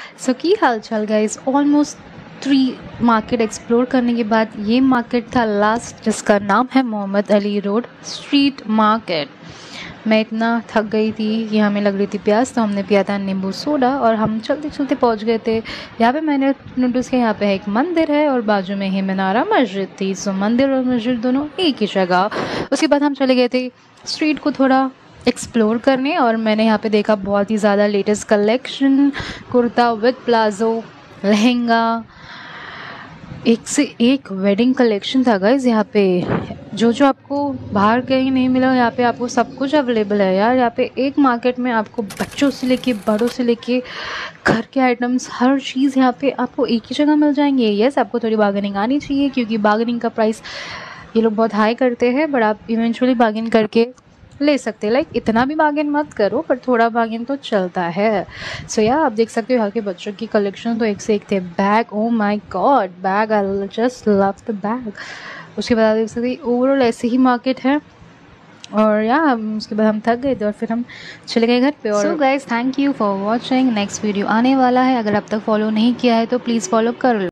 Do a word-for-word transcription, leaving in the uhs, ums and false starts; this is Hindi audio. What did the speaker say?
सो की हाल चाल guys, almost three market explore करने के बाद ये मार्केट था लास्ट, जिसका नाम है Mohammed Ali road street market. मैं इतना थक गई थी कि हमें लग रही थी प्यास, तो हमने पिया था नींबू सोडा और हम चलते चलते पहुंच गए थे। यहाँ पे मैंने नोटिस किया, यहाँ पे एक मंदिर है और बाजू में ही मीनारा मस्जिद थी। सो मंदिर और मस्जिद दोनों एक ही जगह। उसके बाद हम चले गए थे स्ट्रीट को थोड़ा एक्सप्लोर करने, और मैंने यहाँ पे देखा बहुत ही ज़्यादा latest collection, kurta with palazzo, lehenga, एक से एक वेडिंग कलेक्शन था गाइज। यहाँ पे जो जो आपको बाहर कहीं नहीं मिला, यहाँ पे आपको सब कुछ अवेलेबल है यार। यहाँ पे एक मार्केट में आपको बच्चों से लेके बड़ों से लेके घर के आइटम्स, हर चीज़ यहाँ पे आपको एक ही जगह मिल जाएंगे। यस, आपको थोड़ी बार्गेनिंग आनी चाहिए, क्योंकि बार्गेनिंग का प्राइस ये लोग बहुत हाई करते हैं, बट आप इवेंचुअली बार्गेन करके ले सकते हैं। लाइक इतना भी बार्गेन मत करो, पर थोड़ा बार्गेन तो चलता है। सो so, यार आप देख सकते हो यहाँ के बच्चों की कलेक्शन तो एक से एक थे। Bag, oh my god, bag, I just love the bag. उसके बाद आप देख सकते हैं ओवरऑल ऐसे ही मार्केट है। और यार उसके बाद हम थक गए थे और फिर हम चले गए घर पे। और so guys, thank you for watching. Next video आने वाला है, अगर अब तक फॉलो नहीं किया है तो प्लीज़ फॉलो कर लो।